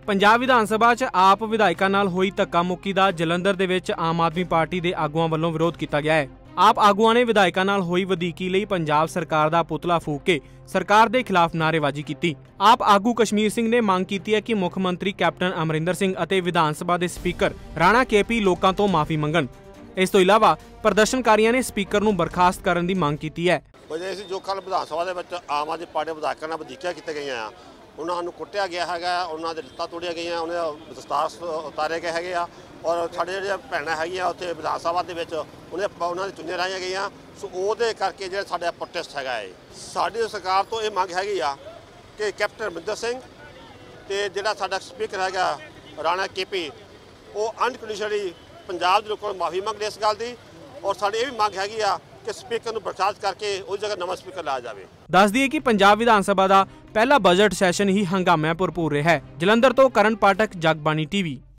पंजाब विधान सभा च आप विधायकों नाल होई धक्का मुक्की दा जलंधर दे विच आम आदमी पार्टी दे आगुआं वल्लों विरोध किया गया है। आप आगुआं ने विधायकों नाल होई वधीकी लई पंजाब सरकार दा पुतला फूक के सरकार दे खिलाफ नारेबाजी की। आप आगू कश्मीर सिंह ने मांग की है कि मुख मंत्री कैप्टन अमरिंदर सिंह अते विधान सभा दे स्पीकर राणा केपी लोकां तो माफी मंगण। इस तो इलावा प्रदर्शनकारियों ने स्पीकर नूं बर्खास्त करन दी मांग की है। जो कल विधान सभा दे विच आम आदमी पार्टी विधायकों नाल वधीकियां कीतीआं गईआं, उन्होंने कुटिया गया है, उन्होंने लत्तां तोड़िया गई, उन्हें दस्तार उतारे गए है और साढ़े जो भैणां है उत्थे विधान सभा उन्होंने चुनियां लाइया गई। सो वो करके जो साडा प्रोटेस्ट है साडी सरकार तो ये मंग हैगी आ कि कैप्टन अमरिंदर सिंह ते जिहड़ा साडा स्पीकर है राणा केपी वो अनकंडीशनली पंजाब के लोगों को माफ़ी मंगदे इस गल की। और साडी ये भी मंग हैगी आ कि स्पीकर नूं बर्खास्त करके उस जगह नवां स्पीकर लाया जाए। दस दिए कि पंजाब विधान सभा का पहला बजट सैशन ही हंगामे भरपूर रहा है। जलंधर तो करण पाठक, जगबानी टीवी।